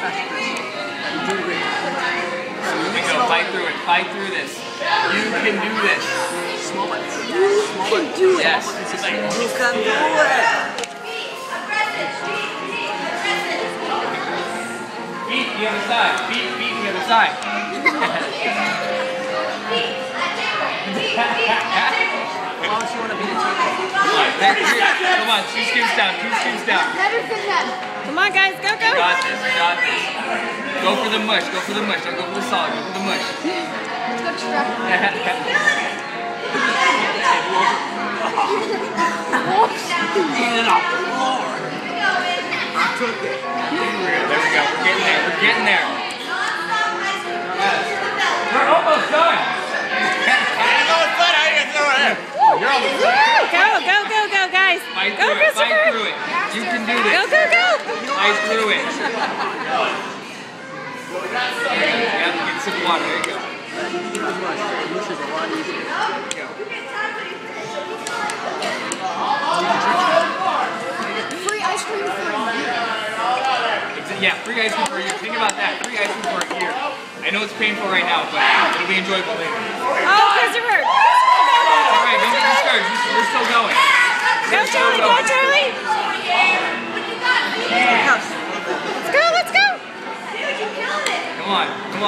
we go. Fight through it. Fight through this. You can do this. Small bites. Small bites. Do it. Yes. You can do it. Beat the other side. Beat the other side. Why don't you want to be the champion? Come on, 2 scoops down, 2 scoops down. Come on, guys, go, go. You got this, you got this. Go for the mush, go for the mush. Don't go for the solid, go for the mush. Let's go, Eat it off the floor. I took it. There we go, we're getting there, we're getting there. We're almost done. You're almost done. Go, guys. Fight Go, through it, Christopher. fight through it. You can do this. Go. Fight through it. Yeah, get some water, there you go. Mush is a lot easier. There you go. Free ice cream for a year. Yeah, free ice cream for a year. Think about that. Free ice cream for a year. I know it's painful right now, but it'll be enjoyable later. Oh, Christopher. Alright, don't get discouraged. We're still going. Go, Charlie. Go, Charlie. Let's go. Come on.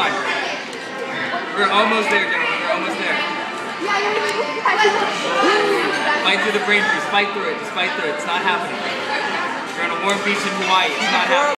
We're almost there, gentlemen. We're almost there. Fight through the brain freeze. Fight through it. Just fight through it. It's not happening. You're on a warm beach in Hawaii. It's not happening.